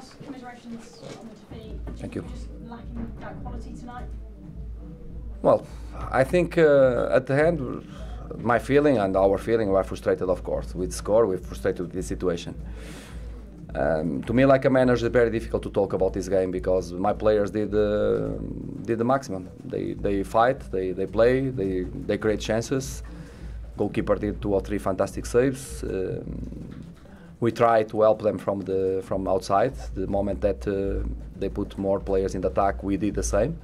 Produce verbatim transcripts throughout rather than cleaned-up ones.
else, commiserations on the defeat. Thank you. Just lacking that quality tonight? Well, I think uh, at the end, my feeling and our feeling, we are frustrated, of course. With score, we're frustrated with this situation. Um, to me, like a manager, it's very difficult to talk about this game because my players did uh, did the maximum. They they fight, they they play, they they create chances. Goalkeeper did two or three fantastic saves. Um, we try to help them from the from outside. The moment that uh, they put more players in the attack, we did the same.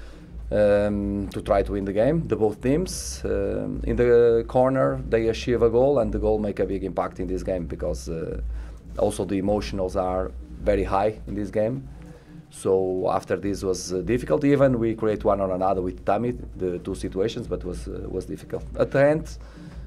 Um, to try to win the game, the both teams. Um, in the corner, they achieve a goal, and the goal make a big impact in this game because uh, also the emotionals are very high in this game. So after this was uh, difficult. Even we create one or another with Tammy, the two situations, but was uh, was difficult. At the end,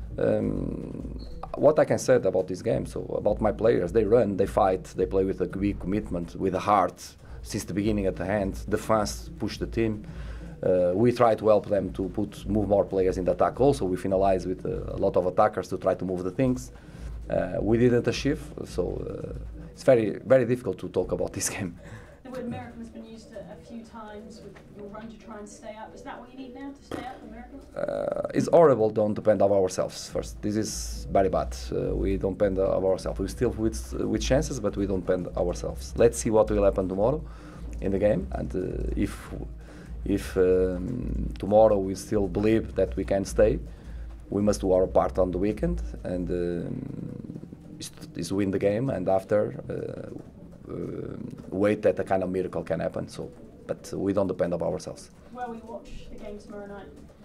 um, what I can say about this game, so about my players, they run, they fight, they play with a big commitment, with a heart since the beginning at the end. The fans push the team. Uh, we try to help them to put move more players in the attack. Also, we finalize with uh, a lot of attackers to try to move the things. Uh, we didn't achieve, so uh, it's very very difficult to talk about this game. The word miracle has been used a, a few times with your run to try and stay up. Is that what you need now to stay up, the miracle? Uh, it's horrible. Don't depend on ourselves first. This is very bad. Uh, we don't depend on ourselves. We still with uh, with chances, but we don't depend on ourselves. Let's see what will happen tomorrow in the game, and uh, if. If um, tomorrow we still believe that we can stay, we must do our part on the weekend and um, is, is win the game, and after uh, uh, wait that a kind of miracle can happen. So, but we don't depend on ourselves. Where will you watch the game tomorrow night?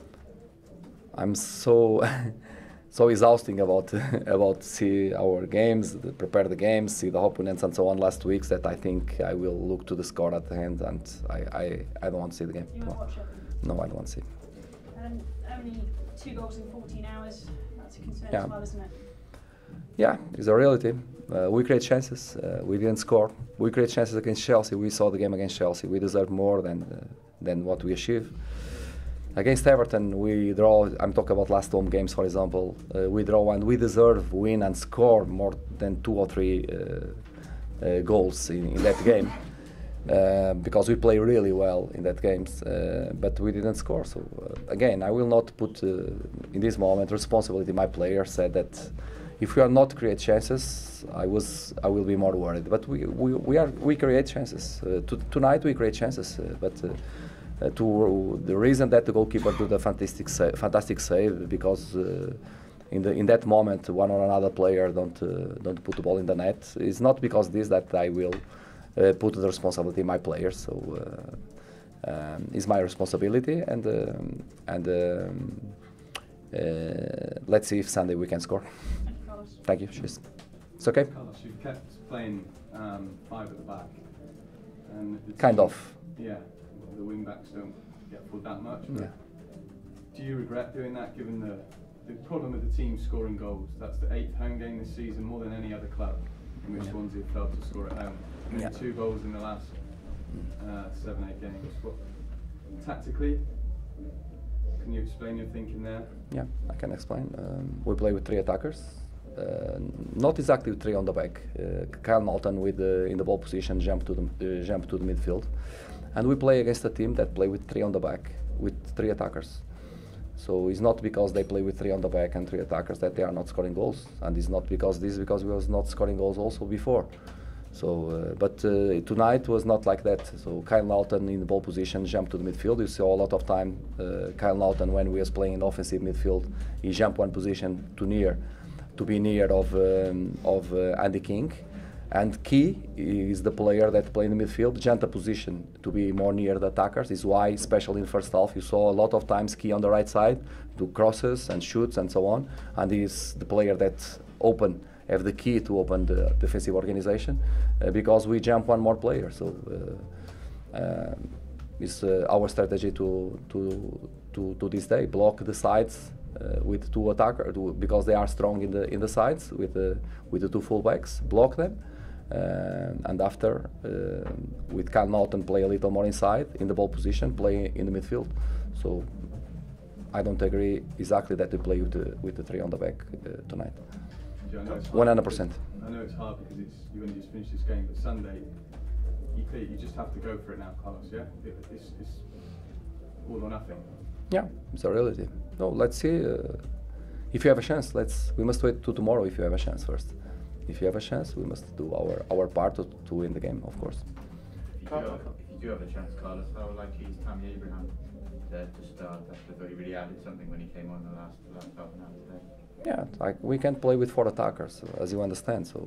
I'm so so exhausting about about see our games, prepare the games, see the opponents and so on last weeks that I think I will look to the score at the end, and I, I, I don't want to see the game. You want to watch it? No, I don't want to see. And only two goals in fourteen hours. That's a concern Yeah. as well, isn't it? Yeah, it's a reality. Uh, we create chances. Uh, we didn't score. We create chances against Chelsea. We saw the game against Chelsea. We deserve more than uh, than what we achieved. Against Everton, we draw. I'm talking about last home games, for example. Uh, we draw and we deserve win and score more than two or three uh, uh, goals in, in that game uh, because we play really well in that games. Uh, but we didn't score. So uh, again, I will not put uh, in this moment responsibility. My player said that if we are not create chances, I was I will be more worried. But we we, we are we create chances. Uh, to, tonight we create chances, uh, but. Uh, Uh, to uh, the reason that the goalkeeper did a fantastic sa fantastic save because uh, in the in that moment one or another player don't uh, don't put the ball in the net. It's not because this that I will uh, put the responsibility in my players. So uh, um, it's my responsibility, and um, and um, uh, let's see if Sunday we can score. Thank you, Carlos. Thank you. Cheers. It's okay. Carlos, you've kept playing um, five at the back, and the Kind team- of. Yeah. The wing backs don't get full that much. Yeah. Do you regret doing that, given the the problem with the team scoring goals? That's the eighth home game this season, more than any other club in which Yeah. Swansea have failed to score at home. Only Yeah. two goals in the last uh, seven, eight games. What, tactically, can you explain your thinking there? Yeah, I can explain. Um, we play with three attackers, uh, not exactly with three on the back. Uh, Kyle Malton with the, in the ball position jump to the uh, jump to the midfield, and we play against a team that play with three on the back with three attackers. So it's not because they play with three on the back and three attackers that they are not scoring goals, and it's not because this is because we was not scoring goals also before. So, uh, but uh, tonight was not like that. So Kyle Naughton in the ball position jumped to the midfield. You saw a lot of time uh, Kyle Naughton when we was playing in offensive midfield. He jumped one position to near, to be near of um, of uh, Andy King, and Key is the player that play in the midfield. Jumped a position to be more near the attackers. Is why, especially in the first half, you saw a lot of times Key on the right side do crosses and shoots and so on. And he's the player that open. Have the key to open the defensive organization uh, because we jump one more player. So uh, uh, it's uh, our strategy to to to to this day block the sides uh, with two attackers because they are strong in the in the sides with the with the two fullbacks. Block them, uh, and after uh, with Kyle Naughton play a little more inside in the ball position, play in the midfield. So I don't agree exactly that we play with the with the three on the back uh, tonight. I know it's hard one hundred percent. because- I know it's hard because it's you only just finished this game, but Sunday defeat, you just have to go for it now, Carlos. Yeah, it, it's, it's all or nothing. Yeah, it's a reality. No, let's see. Uh, if you have a chance, let's. We must wait to tomorrow. If you have a chance first. If you have a chance, we must do our our part to, to win the game, of course. If you, do have, if you do have a chance, Carlos, how likely is Tammy Abraham to, to start? I thought he really added something when he came on the last the last half an hour today. Yeah, like we can't play with four attackers, as you understand. So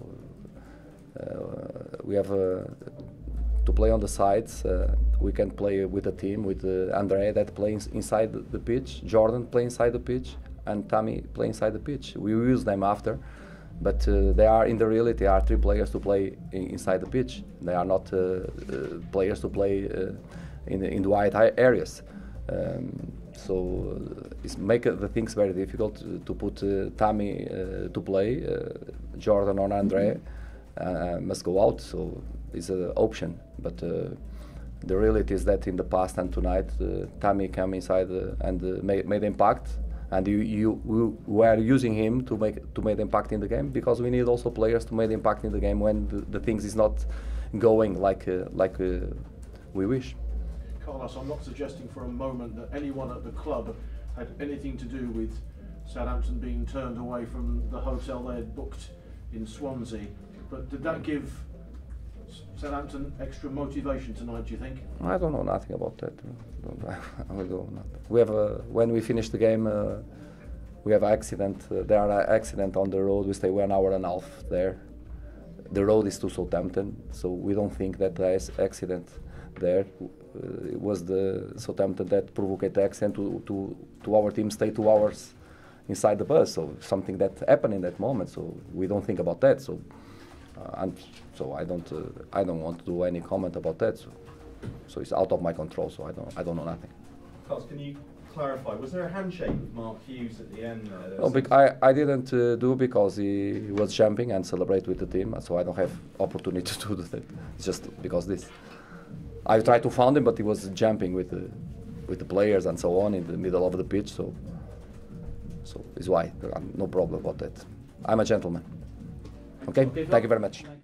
uh, we have uh, to play on the sides. Uh, we can play with a team with uh, Andre that plays inside the, the pitch, Jordan play inside the pitch, and Tammy play inside the pitch. We will use them after, but uh, they are in the reality are three players to play in, inside the pitch. They are not uh, uh, players to play uh, in the, in the wide areas. Um, so uh, it's make uh, the things very difficult to, to put uh, Tammy uh, to play. Uh, Jordan or Andre uh, must go out. So it's an option, but. Uh, The reality is that in the past and tonight, uh, Tammy came inside uh, and uh, made, made impact, and you, you we were using him to make to make impact in the game because we need also players to make impact in the game when the, the things is not going like uh, like uh, we wish. Carlos, I'm not suggesting for a moment that anyone at the club had anything to do with Southampton being turned away from the hotel they had booked in Swansea, but did that give Southampton extra motivation tonight, do you think? I don't know nothing about that. I will go. We have uh, when we finish the game, uh, we have accident. Uh, there are an accident on the road. We stay one hour and a half there. The road is to Southampton, so we don't think that there is accident there. Uh, it was the Southampton that provoked the accident to, to to our team stay two hours inside the bus. So something that happened in that moment. So we don't think about that. So. Uh, and so I don't, uh, I don't want to do any comment about that. So, so it's out of my control. So I don't, I don't know nothing. Carlos, can you clarify? Was there a handshake with Mark Hughes at the end? There? No, bec I, I didn't uh, do because he, he was jumping and celebrate with the team. So I don't have opportunity to do that. It's just because this. I tried to find him, but he was jumping with the, with the players and so on in the middle of the pitch. So, so it's why no problem about that. I'm a gentleman. Okay, thank you very much.